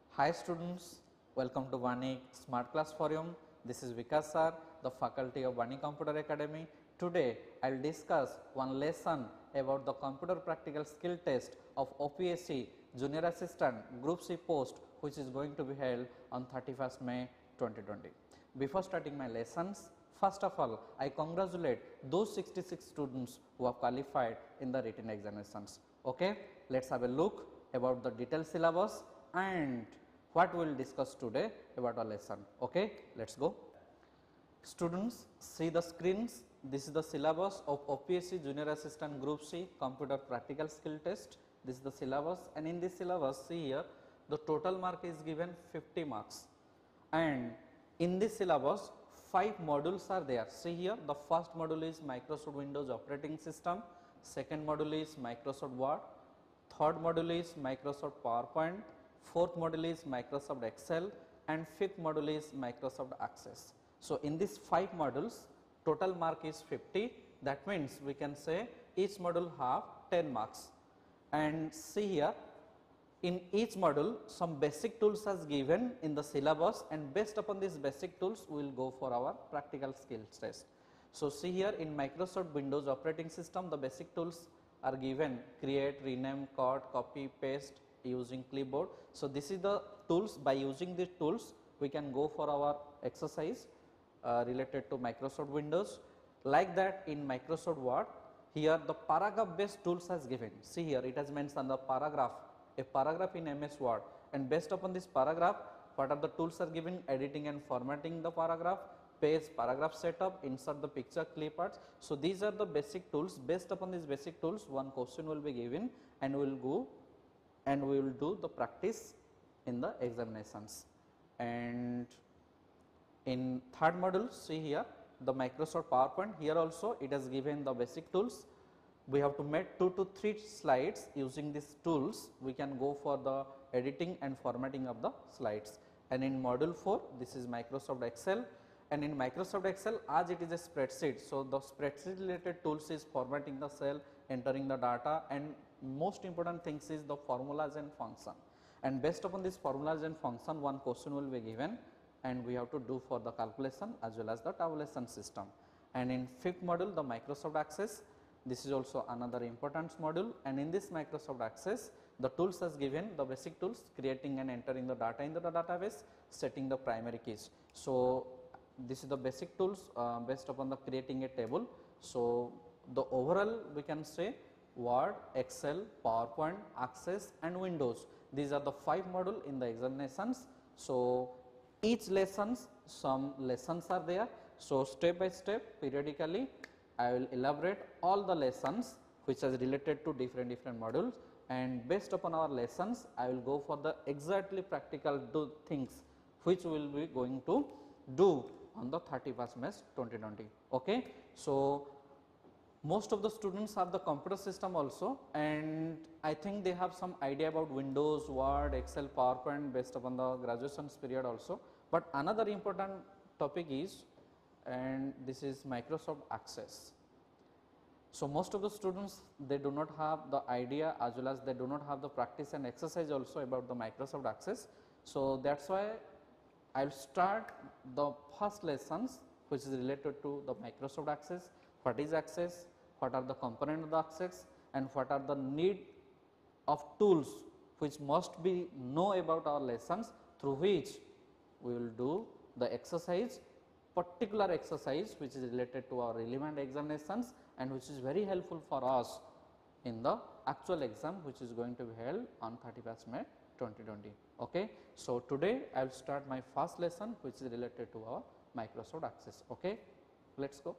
Hi students, welcome to Vani Smart Class Forum. This is Vikas sir, the faculty of Vani Computer Academy. Today, I will discuss one lesson about the computer practical skill test of OPSC Junior Assistant Group C post, which is going to be held on 31st May 2020. Before starting my lessons, first of all, I congratulate those 66 students who have qualified in the written examinations. Okay, let's have a look about the detailed syllabus and what we will discuss today about our lesson. Okay, let's go. Students, see the screens. This is the syllabus of OPSC Junior Assistant Group C Computer Practical Skill Test. This is the syllabus, and in this syllabus, see here, the total mark is given 50 marks, and in this syllabus 5 modules are there. See here, the first module is Microsoft Windows operating system, second module is Microsoft Word, third module is Microsoft PowerPoint, fourth module is Microsoft Excel, and fifth module is Microsoft Access. So in these 5 modules, total mark is 50. That means we can say each module have 10 marks. And see here, in each module some basic tools are given in the syllabus, and based upon these basic tools we will go for our practical skills test. So see here, in Microsoft Windows operating system, the basic tools are given: create, rename, cut, copy, paste using clipboard. So this is the tools. By using these tools we can go for our exercise related to Microsoft Windows. Like that, in Microsoft Word, here the paragraph based tools has given. See here, it has mentioned the paragraph, a paragraph in MS Word, and based upon this paragraph, what are the tools are given: editing and formatting the paragraph, page paragraph setup, insert the picture, clip arts. So these are the basic tools. Based upon these basic tools, one question will be given, and we will go and we will do the practice in the examinations. And in third module, see here, the Microsoft PowerPoint, here also it has given the basic tools. We have to make 2 to 3 slides. Using these tools we can go for the editing and formatting of the slides. And in module 4, this is Microsoft Excel, and in Microsoft Excel, as it is a spreadsheet, so the spreadsheet related tools is formatting the cell, entering the data, and most important things is the formulas and function. And based upon this formulas and function, one question will be given, and we have to do for the calculation as well as the tabulation system. And in fifth module, the Microsoft Access, this is also another important module, and in this Microsoft Access, the tools as given, the basic tools: creating and entering the data into the database, setting the primary keys. So this is the basic tools based upon the creating a table. So the overall we can say Word, Excel, PowerPoint, Access and Windows, these are the 5 modules in the examinations. So each lessons, some lessons are there. So step by step, periodically I will elaborate all the lessons which is related to different modules, and based upon our lessons I will go for the exactly practical things which we will be going to do on the 31st May 2020. Okay. So most of the students have the computer system also, and I think they have some idea about Windows, Word, Excel, PowerPoint based upon the graduation's period also. But another important topic is, and this is Microsoft Access. So most of the students, they do not have the idea as well as they do not have the practice and exercise also about the Microsoft Access. So that's why I will start the first lessons which is related to the Microsoft Access. What is Access, what are the components of the Access, and what are the need of tools which must be know about our lessons, through which we will do the exercise, particular exercise which is related to our relevant examinations and which is very helpful for us in the actual exam which is going to be held on 31st May 2020. Okay. So today I will start my first lesson which is related to our Microsoft Access. Okay. Let's go.